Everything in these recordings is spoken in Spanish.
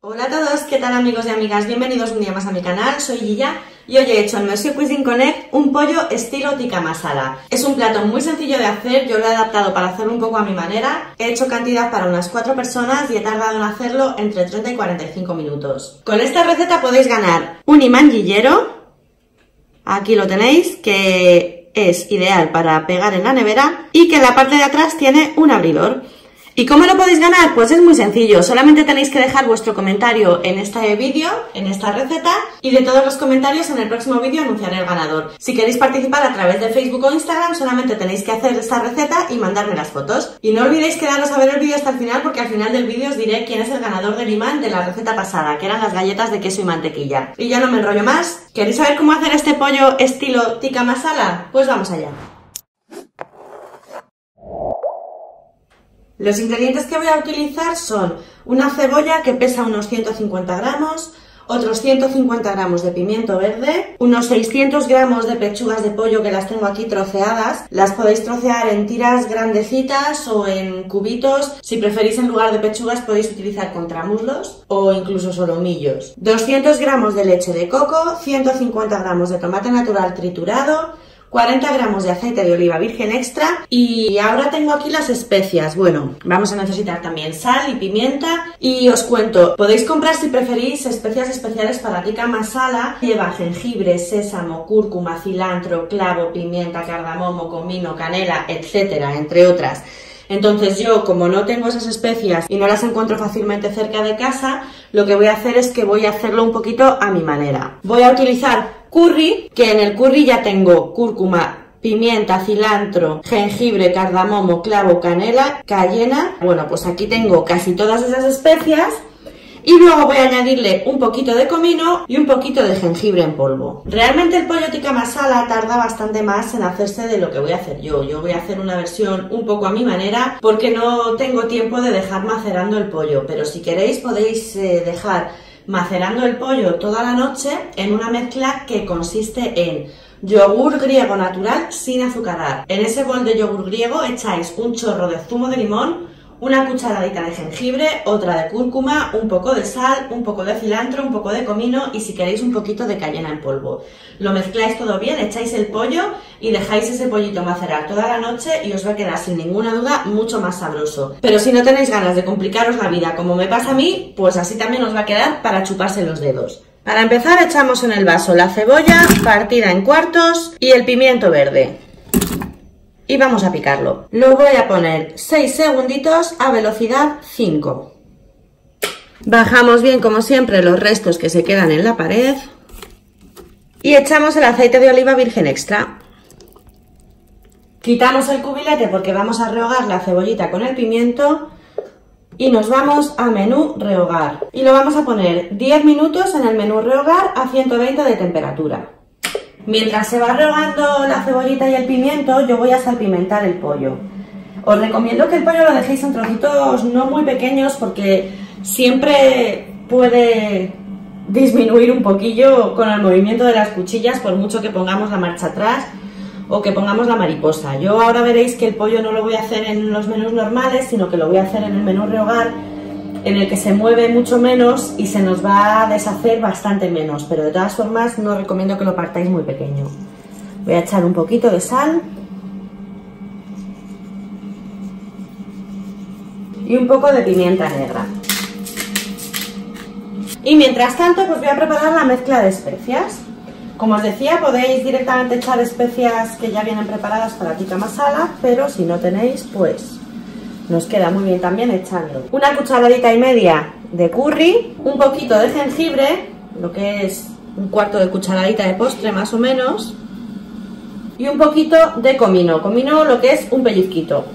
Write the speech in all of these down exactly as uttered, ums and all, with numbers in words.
Hola a todos, ¿qué tal amigos y amigas? Bienvenidos un día más a mi canal, soy Gilla y hoy he hecho en Monsieur Cuisine Connect un pollo estilo tikka masala. Es un plato muy sencillo de hacer, yo lo he adaptado para hacerlo un poco a mi manera. He hecho cantidad para unas cuatro personas y he tardado en hacerlo entre treinta y cuarenta y cinco minutos. Con esta receta podéis ganar un imán guillero, aquí lo tenéis, que es ideal para pegar en la nevera y que en la parte de atrás tiene un abridor. ¿Y cómo lo podéis ganar? Pues es muy sencillo, solamente tenéis que dejar vuestro comentario en este vídeo, en esta receta, y de todos los comentarios en el próximo vídeo anunciaré el ganador. Si queréis participar a través de Facebook o Instagram, solamente tenéis que hacer esta receta y mandarme las fotos. Y no olvidéis quedaros a ver el vídeo hasta el final, porque al final del vídeo os diré quién es el ganador del imán de la receta pasada, que eran las galletas de queso y mantequilla. Y ya no me enrollo más. ¿Queréis saber cómo hacer este pollo estilo tikka masala? Pues vamos allá. Los ingredientes que voy a utilizar son una cebolla que pesa unos ciento cincuenta gramos, otros ciento cincuenta gramos de pimiento verde, unos seiscientos gramos de pechugas de pollo que las tengo aquí troceadas. Las podéis trocear en tiras grandecitas o en cubitos. Si preferís en lugar de pechugas podéis utilizar contramuslos o incluso solomillos. doscientos gramos de leche de coco, ciento cincuenta gramos de tomate natural triturado, cuarenta gramos de aceite de oliva virgen extra y ahora tengo aquí las especias. Bueno, vamos a necesitar también sal y pimienta y os cuento, podéis comprar si preferís especias especiales para tikka masala. Lleva jengibre, sésamo, cúrcuma, cilantro, clavo, pimienta, cardamomo, comino, canela, etcétera, entre otras. Entonces yo, como no tengo esas especias y no las encuentro fácilmente cerca de casa, lo que voy a hacer es que voy a hacerlo un poquito a mi manera. Voy a utilizar curry, que en el curry ya tengo cúrcuma, pimienta, cilantro, jengibre, cardamomo, clavo, canela, cayena. Bueno, pues aquí tengo casi todas esas especias. Y luego voy a añadirle un poquito de comino y un poquito de jengibre en polvo. Realmente el pollo tikka masala tarda bastante más en hacerse de lo que voy a hacer yo. Yo voy a hacer una versión un poco a mi manera porque no tengo tiempo de dejar macerando el pollo. Pero si queréis podéis eh, dejar macerando el pollo toda la noche en una mezcla que consiste en yogur griego natural sin azucarar. En ese bol de yogur griego echáis un chorro de zumo de limón, una cucharadita de jengibre, otra de cúrcuma, un poco de sal, un poco de cilantro, un poco de comino y si queréis un poquito de cayena en polvo. Lo mezcláis todo bien, echáis el pollo y dejáis ese pollito macerar toda la noche y os va a quedar sin ninguna duda mucho más sabroso. Pero si no tenéis ganas de complicaros la vida como me pasa a mí, pues así también os va a quedar para chuparse los dedos. Para empezar echamos en el vaso la cebolla partida en cuartos y el pimiento verde. Y vamos a picarlo. Lo voy a poner seis segunditos a velocidad cinco. Bajamos bien como siempre los restos que se quedan en la pared. Y echamos el aceite de oliva virgen extra. Quitamos el cubilete porque vamos a rehogar la cebollita con el pimiento. Y nos vamos a menú rehogar. Y lo vamos a poner diez minutos en el menú rehogar a ciento veinte de temperatura. Mientras se va rehogando la cebollita y el pimiento, yo voy a salpimentar el pollo. Os recomiendo que el pollo lo dejéis en trocitos no muy pequeños porque siempre puede disminuir un poquillo con el movimiento de las cuchillas por mucho que pongamos la marcha atrás o que pongamos la mariposa. Yo ahora veréis que el pollo no lo voy a hacer en los menús normales, sino que lo voy a hacer en el menú rehogar, en el que se mueve mucho menos y se nos va a deshacer bastante menos, pero de todas formas no recomiendo que lo partáis muy pequeño. Voy a echar un poquito de sal y un poco de pimienta negra. Y mientras tanto pues voy a preparar la mezcla de especias. Como os decía, podéis directamente echar especias que ya vienen preparadas para tikka masala, pero si no tenéis, pues nos queda muy bien también echarlo. Una cucharadita y media de curry, un poquito de jengibre, lo que es un cuarto de cucharadita de postre más o menos, y un poquito de comino, comino lo que es un pellizquito.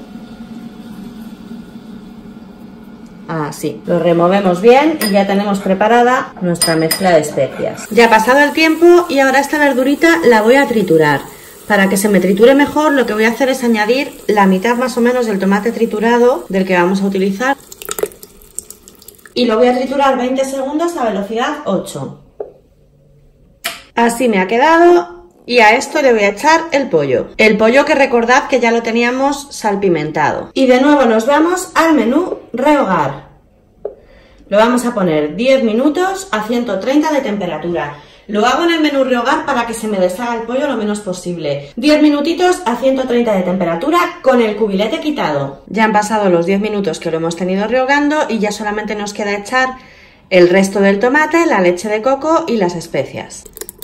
Así, lo removemos bien y ya tenemos preparada nuestra mezcla de especias. Ya ha pasado el tiempo y ahora esta verdurita la voy a triturar. Para que se me triture mejor, lo que voy a hacer es añadir la mitad más o menos del tomate triturado del que vamos a utilizar. Y lo voy a triturar veinte segundos a velocidad ocho. Así me ha quedado y a esto le voy a echar el pollo. El pollo que recordad que ya lo teníamos salpimentado. Y de nuevo nos vamos al menú rehogar. Lo vamos a poner diez minutos a ciento treinta de temperatura. Lo hago en el menú rehogar para que se me deshaga el pollo lo menos posible. diez minutitos a ciento treinta de temperatura con el cubilete quitado. Ya han pasado los diez minutos que lo hemos tenido rehogando y ya solamente nos queda echar el resto del tomate, la leche de coco y las especias.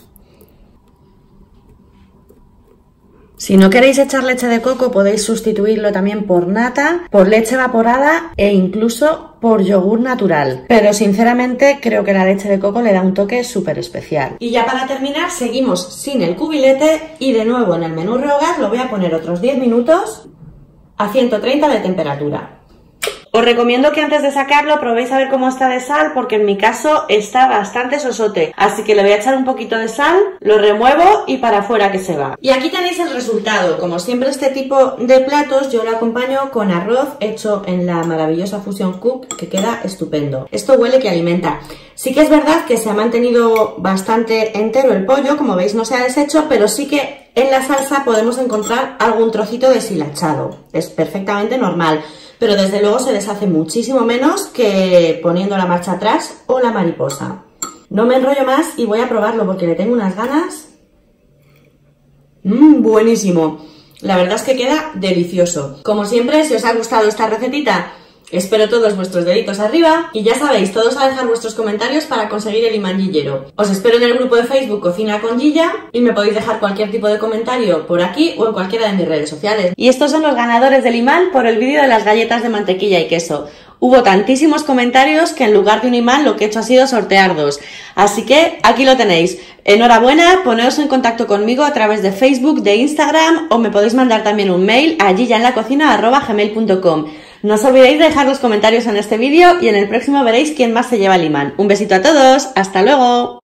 Si no queréis echar leche de coco, podéis sustituirlo también por nata, por leche evaporada e incluso por yogur natural. Pero sinceramente creo que la leche de coco le da un toque súper especial. Y ya para terminar, seguimos sin el cubilete y de nuevo en el menú rehogar lo voy a poner otros diez minutos a ciento treinta de temperatura. Os recomiendo que antes de sacarlo probéis a ver cómo está de sal, porque en mi caso está bastante sosote. Así que le voy a echar un poquito de sal, lo remuevo y para afuera que se va. Y aquí tenéis el resultado. Como siempre, este tipo de platos yo lo acompaño con arroz hecho en la maravillosa Fusion Cook, que queda estupendo. Esto huele que alimenta. Sí que es verdad que se ha mantenido bastante entero el pollo, como veis no se ha deshecho, pero sí que en la salsa podemos encontrar algún trocito deshilachado. Es perfectamente normal. Pero desde luego se deshace muchísimo menos que poniendo la marcha atrás o la mariposa. No me enrollo más y voy a probarlo porque le tengo unas ganas. Mmm, buenísimo. La verdad es que queda delicioso. Como siempre, si os ha gustado esta recetita, espero todos vuestros deditos arriba y ya sabéis, todos a dejar vuestros comentarios para conseguir el imán Gillero. Os espero en el grupo de Facebook Cocina con Gilla y me podéis dejar cualquier tipo de comentario por aquí o en cualquiera de mis redes sociales. Y estos son los ganadores del imán por el vídeo de las galletas de mantequilla y queso. Hubo tantísimos comentarios que en lugar de un imán lo que he hecho ha sido sortear dos. Así que aquí lo tenéis. Enhorabuena, poneos en contacto conmigo a través de Facebook, de Instagram o me podéis mandar también un mail a gillaenlacocina arroba gmail punto com. No os olvidéis de dejar los comentarios en este vídeo y en el próximo veréis quién más se lleva el imán. Un besito a todos, ¡hasta luego!